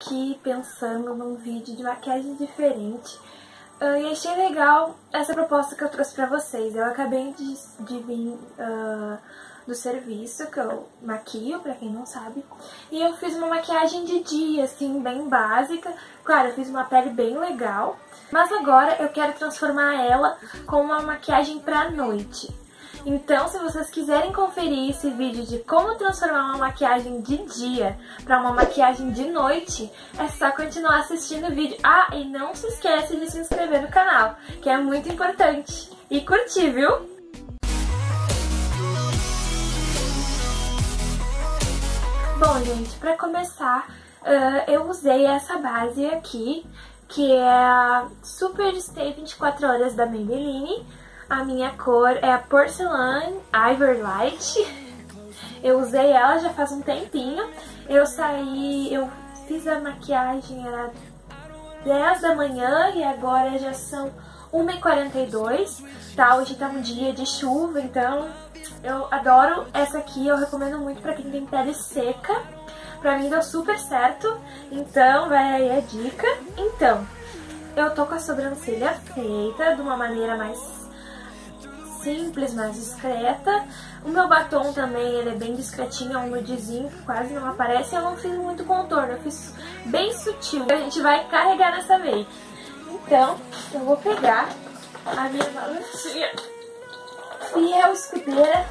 aqui pensando num vídeo de maquiagem diferente e achei legal essa proposta que eu trouxe pra vocês. Eu acabei de vir do serviço, que eu maquio, pra quem não sabe, e eu fiz uma maquiagem de dia, assim, bem básica. Claro, eu fiz uma pele bem legal, mas agora eu quero transformar ela com uma maquiagem pra noite. Então, se vocês quiserem conferir esse vídeo de como transformar uma maquiagem de dia para uma maquiagem de noite, é só continuar assistindo o vídeo. Ah, e não se esquece de se inscrever no canal, que é muito importante. E curtir, viu? Bom, gente, para começar, eu usei essa base aqui, que é a Super Stay 24 Horas da Maybelline. A minha cor é a Porcelain Ivory Light. Eu usei ela já faz um tempinho. Eu fiz a maquiagem, era 10 da manhã e agora já são 1h42. Tá? Hoje tá um dia de chuva, então eu adoro essa aqui. Eu recomendo muito pra quem tem pele seca. Pra mim deu super certo, então vai aí a dica. Então, eu tô com a sobrancelha feita de uma maneira mais simples, mais discreta. O meu batom também, ele é bem discretinho, é um nudezinho que quase não aparece. Eu não fiz muito contorno, eu fiz bem sutil. A gente vai carregar nessa make. Então, eu vou pegar a minha balancinha fiel escudeira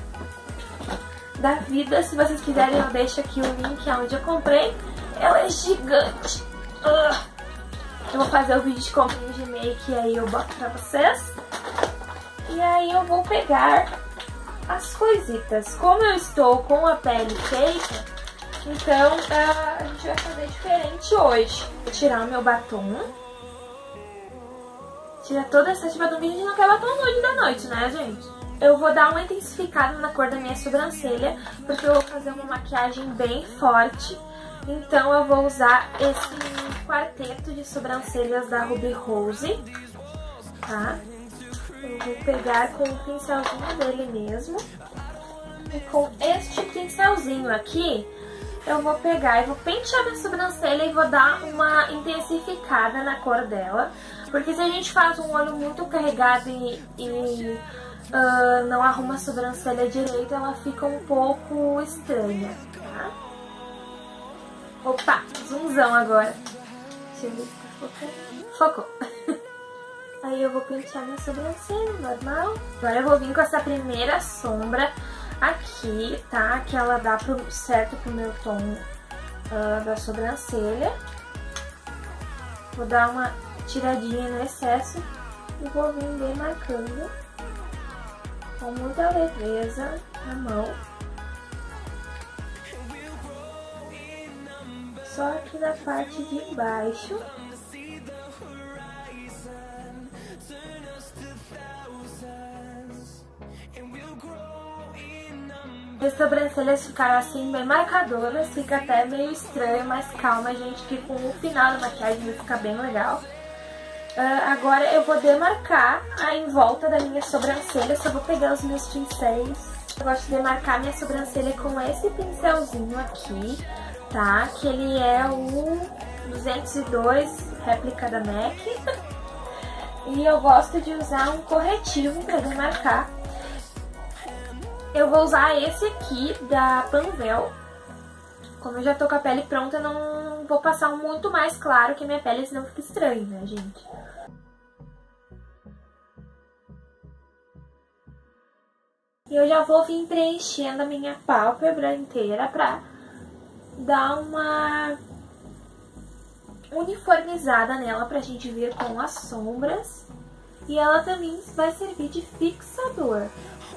da vida. Se vocês quiserem, eu deixo aqui o link onde eu comprei. Ela é gigante. Eu vou fazer o vídeo de comprinha de make e aí eu boto pra vocês. E aí eu vou pegar as coisitas. Como eu estou com a pele feita, então a gente vai fazer diferente hoje. Vou tirar o meu batom. Tira toda essa batom, que a gente não quer batom nude da noite, né, gente? Eu vou dar uma intensificada na cor da minha sobrancelha, porque eu vou fazer uma maquiagem bem forte. Então eu vou usar esse quarteto de sobrancelhas da Ruby Rose, tá? Eu vou pegar com o pincelzinho dele mesmo. E com este pincelzinho aqui, eu vou pegar e vou pentear minha sobrancelha e vou dar uma intensificada na cor dela. Porque se a gente faz um olho muito carregado e não arruma a sobrancelha direito, ela fica um pouco estranha, tá? Opa, zoomzão agora. Deixa eu ver se tá focando. Focou. Aí eu vou pentear minha sobrancelha, normal. Agora eu vou vir com essa primeira sombra aqui, tá? Que ela dá certo pro meu tom da sobrancelha. Vou dar uma tiradinha no excesso e vou vir demarcando com muita leveza na mão. Só aqui na parte de baixo. As sobrancelhas ficaram assim bem marcadoras, fica até meio estranho, mas calma, gente, que com o final da maquiagem vai ficar bem legal. Agora eu vou demarcar em volta da minha sobrancelha, só vou pegar os meus pincéis. Eu gosto de demarcar minha sobrancelha com esse pincelzinho aqui, tá? Que ele é o 202, réplica da MAC. E eu gosto de usar um corretivo para demarcar. Eu vou usar esse aqui da Panvel. Como eu já tô com a pele pronta, eu não vou passar um muito mais claro que minha pele, senão fica estranho, né, gente? E eu já vou vir preenchendo a minha pálpebra inteira pra dar uma uniformizada nela, pra gente vir com as sombras. E ela também vai servir de fixador.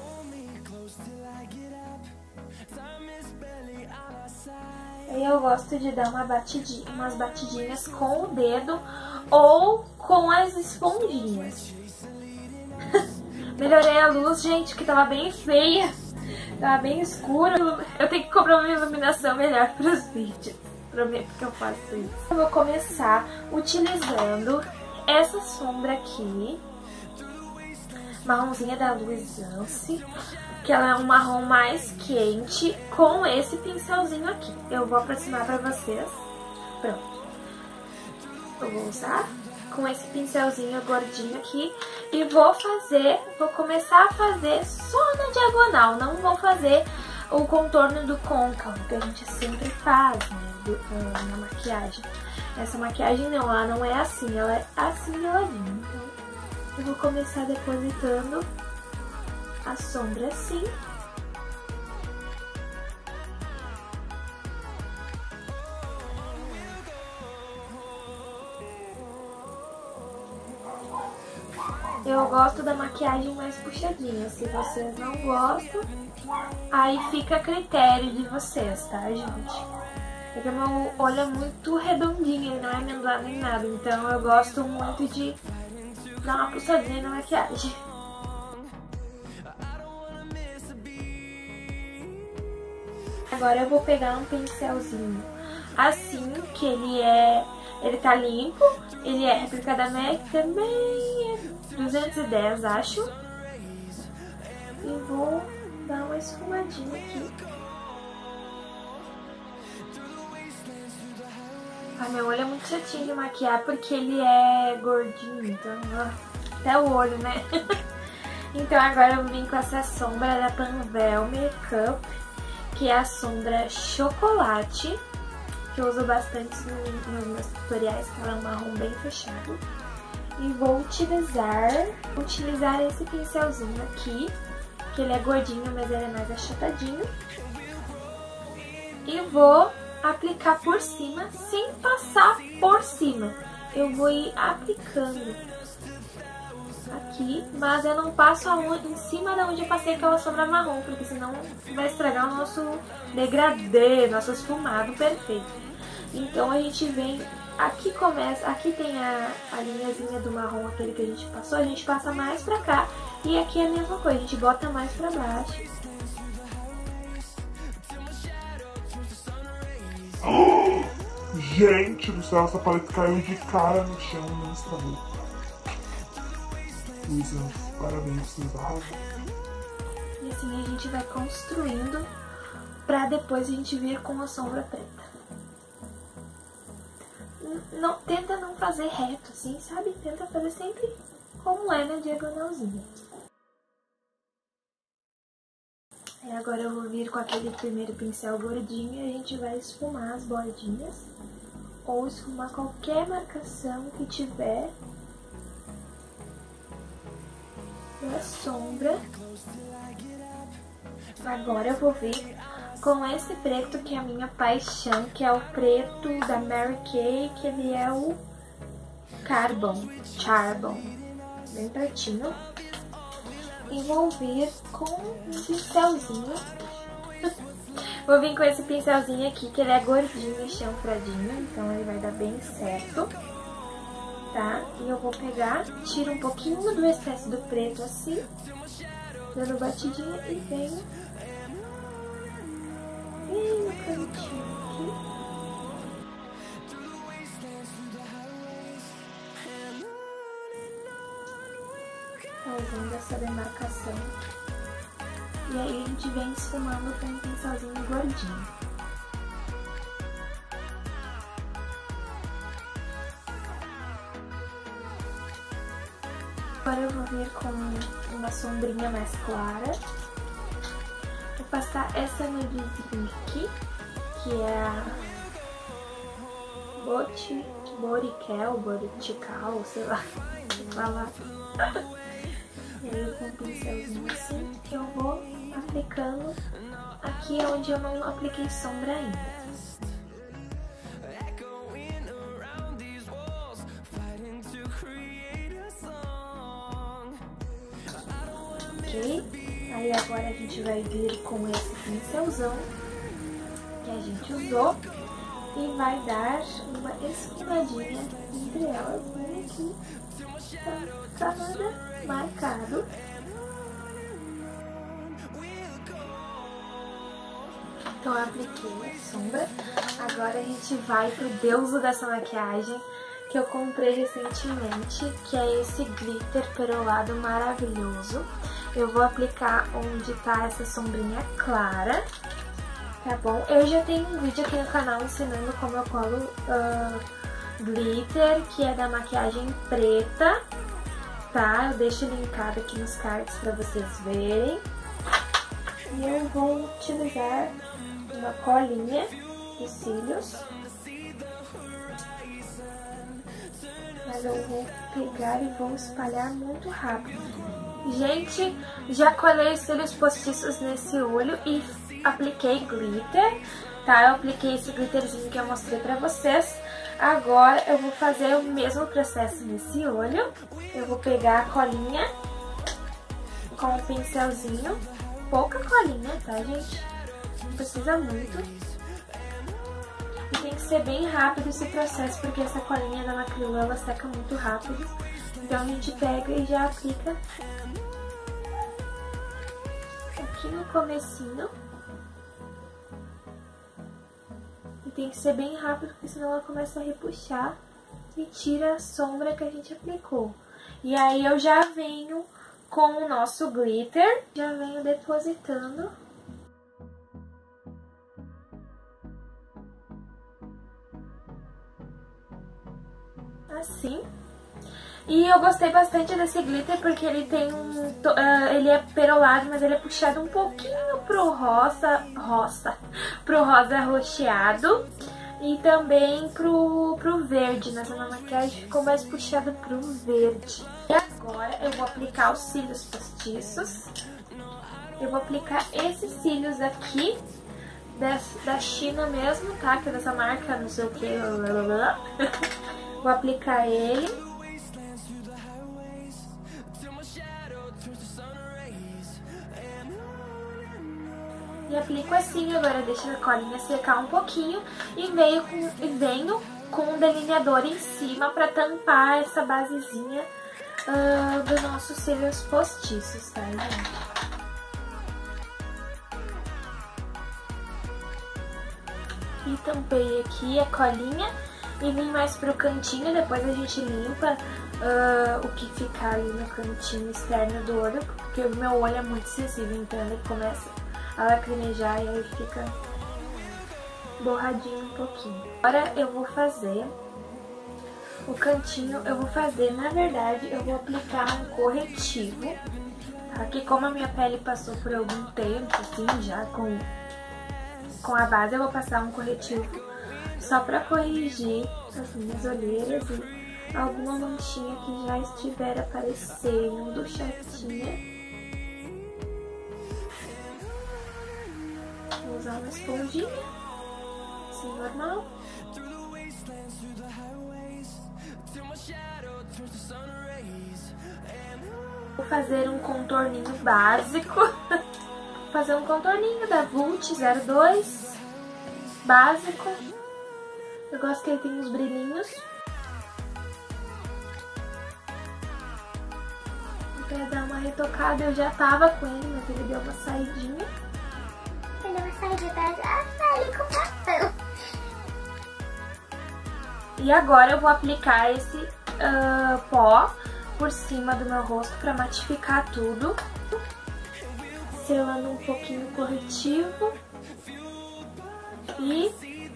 Aí eu gosto de dar umas batidinhas com o dedo ou com as esponjinhas. Melhorei a luz, gente, que tava bem feia. Tava bem escuro. Eu tenho que comprar uma iluminação melhor para os vídeos. Prometo que eu faço isso. Eu vou começar utilizando essa sombra aqui, marronzinha da Luisance, que ela é um marrom mais quente, com esse pincelzinho aqui. Eu vou aproximar pra vocês. Pronto. Eu vou usar com esse pincelzinho gordinho aqui e vou começar a fazer só na diagonal, não vou fazer o contorno do côncavo, que a gente sempre faz, né, na maquiagem. Essa maquiagem não, ela não é assim, ela é assim de ladinho. Então, eu vou começar depositando a sombra assim. Eu gosto da maquiagem mais puxadinha. Se vocês não gostam, aí fica a critério de vocês, tá, gente? Porque meu olho é muito redondinho, ele não é amendoado nem nada. Então eu gosto muito de dar uma puxadinha na maquiagem. Agora eu vou pegar um pincelzinho assim, que ele tá limpo, ele é réplica da MAC também, é 210, acho. E vou dar uma esfumadinha aqui. Ah, meu olho é muito chatinho de maquiar porque ele é gordinho, então até o olho, né? Então agora eu vim com essa sombra da Panvel Makeup, que é a sombra chocolate, que eu uso bastante nos meus tutoriais, que ela é um marrom bem fechado. E vou utilizar esse pincelzinho aqui, que ele é gordinho, mas ele é mais achatadinho. E vou aplicar por cima, sem passar por cima. Eu vou ir aplicando aqui, mas eu não passo em cima da onde eu passei aquela sombra marrom, porque senão vai estragar o nosso degradê, nosso esfumado perfeito. Então a gente vem, aqui tem a linhazinha do marrom, aquele que a gente passou, a gente passa mais pra cá, e aqui é a mesma coisa, a gente bota mais pra baixo. Gente do céu, essa paleta caiu de cara no chão, não estragou. Luísa, parabéns, Luísa, arrasou. E assim a gente vai construindo pra depois a gente vir com a sombra preta. Tenta não fazer reto assim, sabe? Tenta fazer sempre como é na diagonalzinha. E agora eu vou vir com aquele primeiro pincel gordinho e a gente vai esfumar as bordinhas. Ou esfumar qualquer marcação que tiver na sombra. Agora eu vou vir com esse preto que é a minha paixão, que é o preto da Mary Kay, que ele é o Charbon, bem pretinho. E vou vir com um pincelzinho. Vou vir com esse pincelzinho aqui, que ele é gordinho e chanfradinho, então ele vai dar bem certo, tá? E eu vou pegar, tiro um pouquinho do excesso do preto assim, dando batidinha e venho bem no cantinho aqui. Fazendo essa demarcação. E aí a gente vem esfumando com um pincelzinho gordinho. Agora eu vou vir com uma sombrinha mais clara. Vou passar essa nudezinha aqui, que é a Botical, sei lá, falar. E aí com um pincelzinho assim, eu vou aplicando aqui onde eu não apliquei sombra ainda. Ok? Aí agora a gente vai vir com esse pincelzão que a gente usou e vai dar uma esfumadinha entre elas, né, aqui, pra ficar nada marcado. Então eu apliquei a sombra. Agora a gente vai pro deuso dessa maquiagem, que eu comprei recentemente, que é esse glitter perolado maravilhoso. Eu vou aplicar onde tá essa sombrinha clara, tá bom? Eu já tenho um vídeo aqui no canal ensinando como eu colo glitter, que é da maquiagem preta, tá? Eu deixo linkado aqui nos cards pra vocês verem. E eu vou utilizar uma colinha de cílios. Mas eu vou pegar e vou espalhar muito rápido. Gente, já colei os cílios postiços nesse olho e apliquei glitter, tá? Eu apliquei esse glitterzinho que eu mostrei pra vocês. Agora eu vou fazer o mesmo processo nesse olho. Eu vou pegar a colinha com o pincelzinho. Pouca colinha, tá, gente? Não precisa muito. E tem que ser bem rápido esse processo, porque essa colinha da Macril, ela seca muito rápido. Então a gente pega e já aplica aqui no comecinho. E tem que ser bem rápido, porque senão ela começa a repuxar e tira a sombra que a gente aplicou. E aí eu já venho com o nosso glitter, já venho depositando. Assim. E eu gostei bastante desse glitter porque ele tem ele é perolado, mas ele é puxado um pouquinho pro rosa roxeado e também pro verde. Nessa maquiagem ficou mais puxado pro verde. E agora eu vou aplicar os cílios postiços. Eu vou aplicar esses cílios aqui da China mesmo, tá? Que é dessa marca, não sei o que. Vou aplicar ele. E aplico assim, agora deixo a colinha secar um pouquinho e venho com um delineador em cima pra tampar essa basezinha dos nossos cílios postiços, tá, gente? E tampei aqui a colinha e vim mais pro cantinho, depois a gente limpa o que ficar ali no cantinho externo do olho, porque o meu olho é muito sensível, então ele começa a lacrimejar e aí fica borradinho um pouquinho. Agora eu vou fazer o cantinho, na verdade, eu vou aplicar um corretivo, tá? Que como a minha pele passou por algum tempo, assim, já com a base, eu vou passar um corretivo só pra corrigir as minhas olheiras e alguma manchinha que já estiver aparecendo chatinha. Vou usar uma esponjinha, assim, normal. Vou fazer um contorninho básico. Vou fazer um contorninho da Vult 02, básico. Eu gosto que ele tem uns brilhinhos. Vou dar uma retocada, eu já tava com ele, mas ele deu uma saidinha. E agora eu vou aplicar esse pó por cima do meu rosto pra matificar tudo. Selando um pouquinho o corretivo. E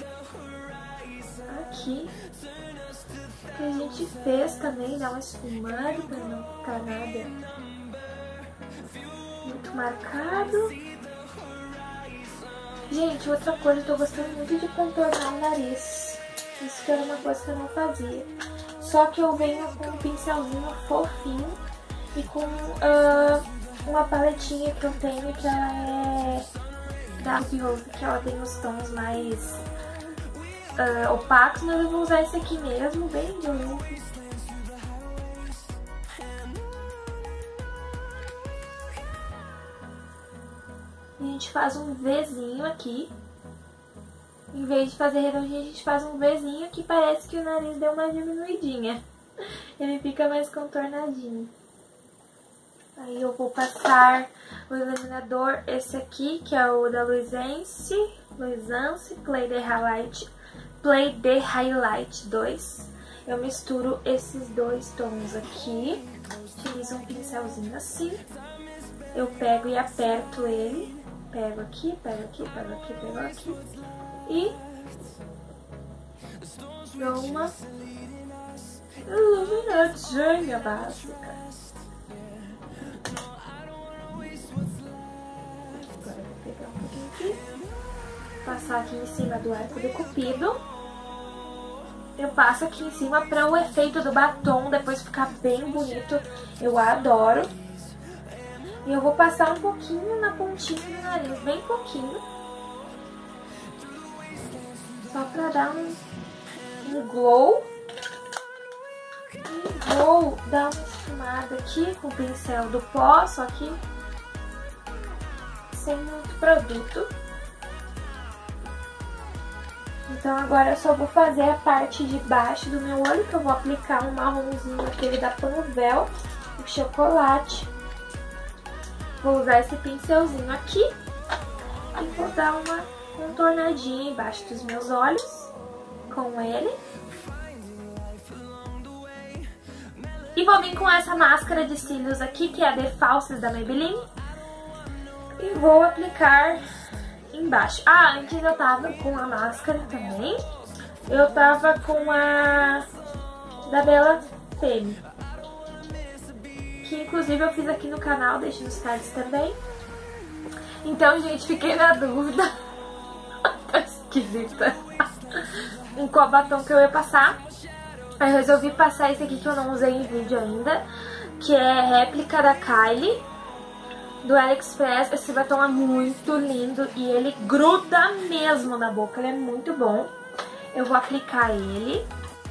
aqui que a gente fez também, dá uma esfumada pra não ficar nada muito marcado. Gente, outra coisa, eu tô gostando muito de contornar o nariz. Isso que era uma coisa que eu não fazia. Só que eu venho com um pincelzinho fofinho e com uma paletinha que eu tenho, que ela é da Ruby Rose, que ela tem os tons mais opacos, mas eu vou usar esse aqui mesmo, bem de leve. A gente faz um Vzinho aqui. Em vez de fazer redondinho, a gente faz um Vzinho que parece que o nariz deu uma diminuidinha. Ele fica mais contornadinho. Aí eu vou passar o iluminador, esse aqui, que é o da Luisance Play the Highlight 2. Eu misturo esses dois tons aqui. Utilizo um pincelzinho assim. Eu pego e aperto ele. Pego aqui, pego aqui, pego aqui, pego aqui. E dou uma iluminadinha básica. Agora eu vou pegar um pouquinho aqui. Passar aqui em cima do arco do cupido. Eu passo aqui em cima para o efeito do batom depois ficar bem bonito. Eu adoro. E eu vou passar um pouquinho na pontinha do nariz, bem pouquinho. Só pra dar um glow. E vou dar uma esfumada aqui com o pincel do pó, só que sem muito produto. Então agora eu só vou fazer a parte de baixo do meu olho, que eu vou aplicar um marronzinho aquele da Panvel, de chocolate. Vou usar esse pincelzinho aqui e vou dar uma contornadinha embaixo dos meus olhos com ele. E vou vir com essa máscara de cílios aqui, que é a The Falsies da Maybelline. E vou aplicar embaixo. Ah, antes eu tava com a máscara também. Eu tava com a da Bella Femme, que inclusive eu fiz aqui no canal, deixo nos cards também. Então, gente, fiquei na dúvida. Tá esquisita. Em qual batom que eu ia passar. Aí eu resolvi passar esse aqui que eu não usei em vídeo ainda, que é réplica da Kylie, do AliExpress. Esse batom é muito lindo e ele gruda mesmo na boca, ele é muito bom. Eu vou aplicar ele.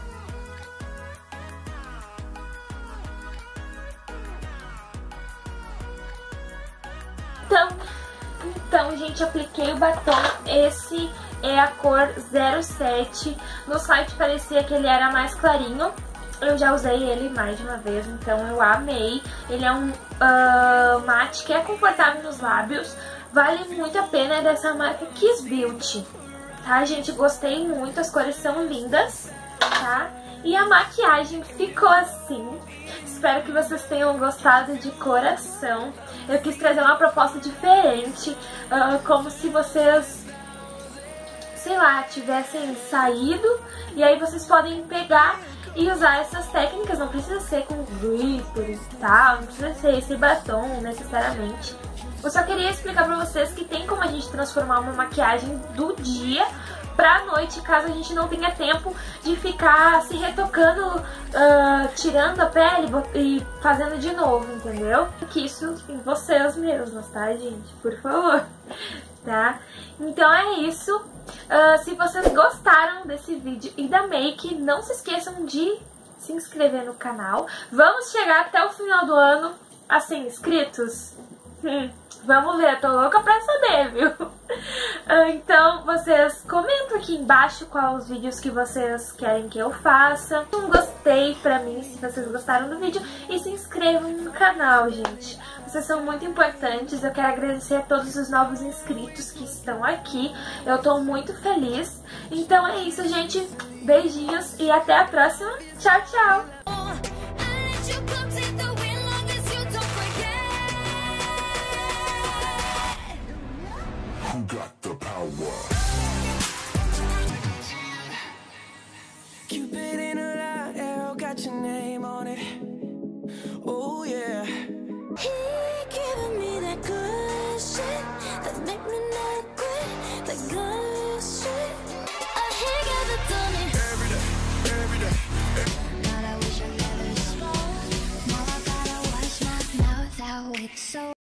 Então, gente, apliquei o batom. Esse é a cor 07. No site parecia que ele era mais clarinho. Eu já usei ele mais de uma vez, então eu amei. Ele é um mate que é confortável nos lábios. Vale muito a pena, é dessa marca Kiss Beauty. Tá, gente? Gostei muito, as cores são lindas, tá? E a maquiagem ficou assim. Espero que vocês tenham gostado de coração. Eu quis trazer uma proposta diferente, como se vocês, sei lá, tivessem saído. E aí vocês podem pegar e usar essas técnicas. Não precisa ser com glitter e tal, não precisa ser esse batom necessariamente. Eu só queria explicar pra vocês que tem como a gente transformar uma maquiagem do dia pra noite, caso a gente não tenha tempo de ficar se retocando, tirando a pele e fazendo de novo, entendeu? Que isso em vocês mesmos, tá, gente? Por favor, tá? Então é isso. Se vocês gostaram desse vídeo e da make, não se esqueçam de se inscrever no canal. Vamos chegar até o final do ano a 100 inscritos? Vamos ver, eu tô louca pra saber, viu? Então, vocês comentam aqui embaixo quais os vídeos que vocês querem que eu faça. Um gostei pra mim, se vocês gostaram do vídeo. E se inscrevam no canal, gente. Vocês são muito importantes. Eu quero agradecer a todos os novos inscritos que estão aqui. Eu tô muito feliz. Então é isso, gente. Beijinhos e até a próxima. Tchau, tchau! Who got the power? Cupid in a light arrow got your name on it.